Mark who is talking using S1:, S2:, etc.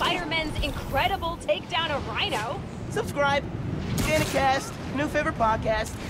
S1: Spider-Man's incredible takedown of Rhino.
S2: Subscribe. Danikast, new favorite podcast.